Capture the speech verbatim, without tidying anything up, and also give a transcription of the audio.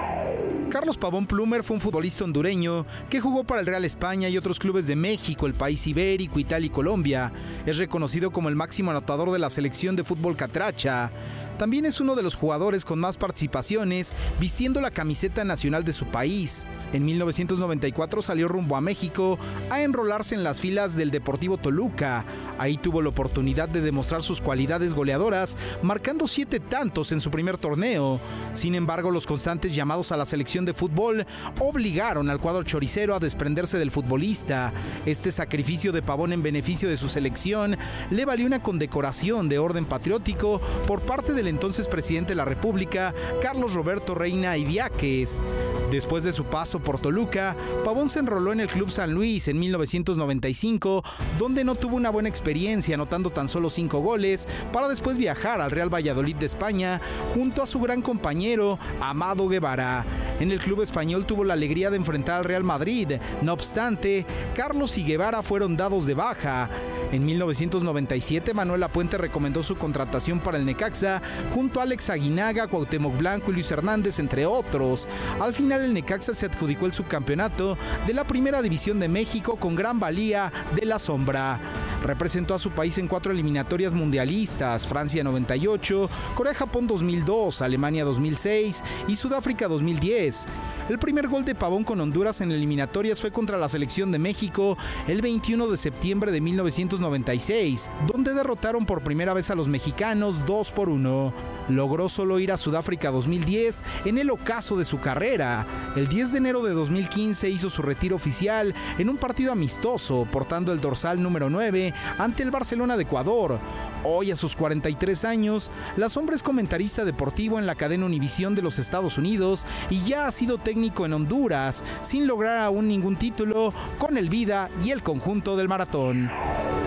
Carlos Pavón Plumer fue un futbolista hondureño que jugó para el Real España y otros clubes de México, el país ibérico, Italia y Colombia. Es reconocido como el máximo anotador de la selección de fútbol catracha. También es uno de los jugadores con más participaciones vistiendo la camiseta nacional de su país. En mil novecientos noventa y cuatro salió rumbo a México a enrolarse en las filas del Deportivo Toluca. Ahí tuvo la oportunidad de demostrar sus cualidades goleadoras, marcando siete tantos en su primer torneo. Sin embargo, los constantes llamados a la selección de fútbol obligaron al cuadro choricero a desprenderse del futbolista. Este sacrificio de Pavón en beneficio de su selección le valió una condecoración de orden patriótico por parte del entonces presidente de la República, Carlos Roberto Reina Idiáquez. Después de su paso por Toluca, Pavón se enroló en el Club San Luis en mil novecientos noventa y cinco, donde no tuvo una buena experiencia, anotando tan solo cinco goles, para después viajar al Real Valladolid de España junto a su gran compañero Amado Guevara. En el club español tuvo la alegría de enfrentar al Real Madrid. No obstante, Carlos y Guevara fueron dados de baja. En mil novecientos noventa y siete, Manuel Lapuente recomendó su contratación para el Necaxa junto a Alex Aguinaga, Cuauhtémoc Blanco y Luis Hernández, entre otros. Al final, el Necaxa se adjudicó el subcampeonato de la Primera División de México con gran valía de la sombra. Representó a su país en cuatro eliminatorias mundialistas: Francia noventa y ocho, Corea-Japón dos mil dos, Alemania dos mil seis y Sudáfrica dos mil diez. El primer gol de Pavón con Honduras en eliminatorias fue contra la selección de México el veintiuno de septiembre de mil novecientos noventa y seis, donde derrotaron por primera vez a los mexicanos dos por uno. Logró solo ir a Sudáfrica dos mil diez en el ocaso de su carrera. El diez de enero de dos mil quince hizo su retiro oficial en un partido amistoso, portando el dorsal número nueve ante el Barcelona de Ecuador. Hoy, a sus cuarenta y tres años, La Sombra es comentarista deportivo en la cadena Univisión de los Estados Unidos y ya ha sido técnico en Honduras, sin lograr aún ningún título con el Vida y el conjunto del Maratón.